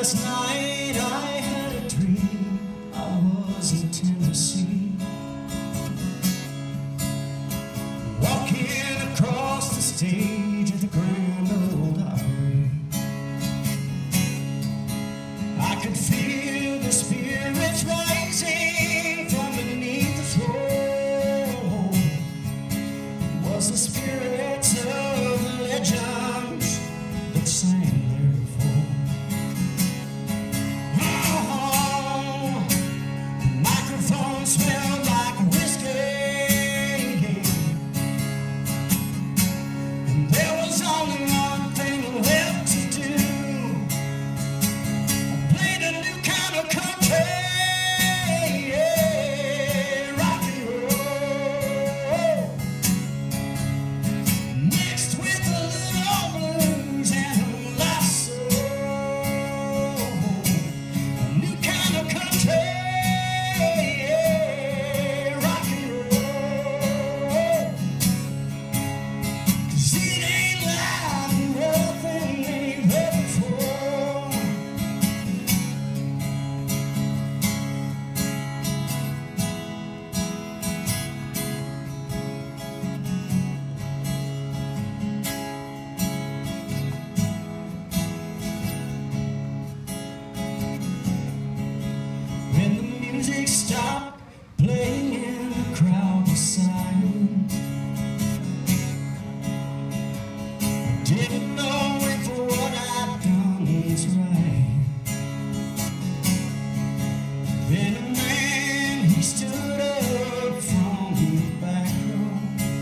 Last night I had a dream. I was in Tennessee, walking across the stage of the Grand Ole Opry. I could feel the spirits rising from beneath the floor. It was the spirits of the legends that sang there before. Oh, the microphone smelled like whiskey, and there was only one thing left to do. I played a new kind of country, rock and roll, mixed with a little blues and a lasso. A new kind of country, rock and roll, 'cause it ain't like nothing we've heard before. When the music stopped playing and the crowd was silent, I didn't know if what I'd done was right. Then a man, he stood up from the back row.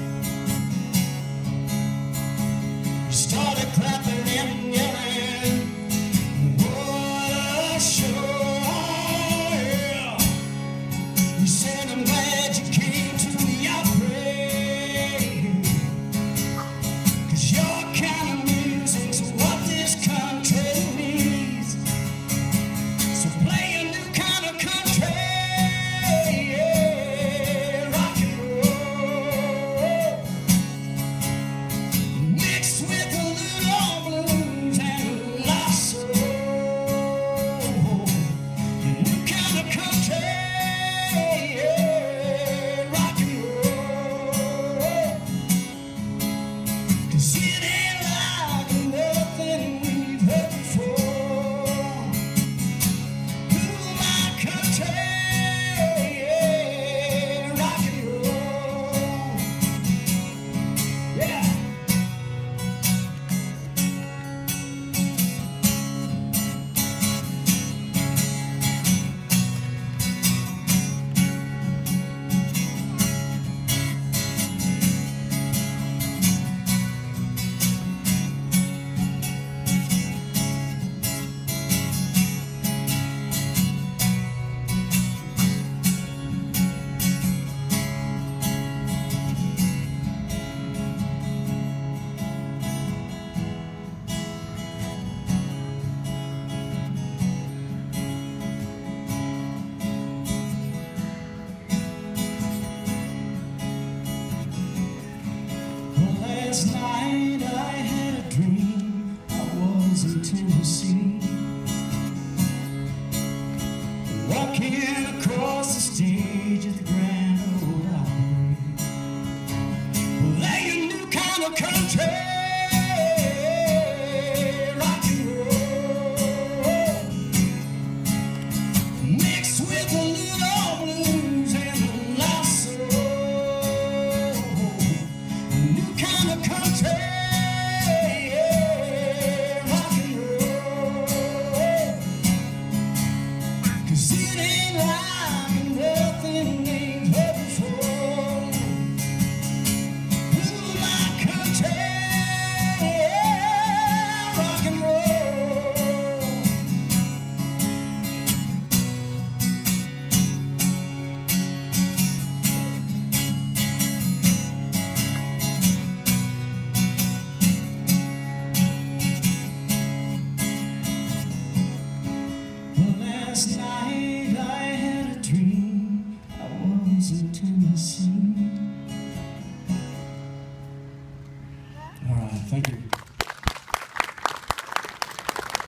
He started clapping and yelling, "What a show!" He said, "I'm glad you came to the Opry, 'cause your kind of music's what this country needs. So play a new kind of country, rock and roll, mixed with a little blues and a lasso. A new kind of country, rock and roll, 'cause it ain't like nothing we've heard before. Ooh, my country, rock and roll, yeah. Last night I had a dream. I was in Tennessee, walking across the stage at the Grand Ole Opry. Play a new kind of country, rock and roll, mixed with a little blues and a lasso. A new kind of country, rock and roll, 'cause it ain't like nothing we've heard before. Ooh, my country, rock and roll. Well, last night I had a dream. I was in Tennessee. All right, thank you.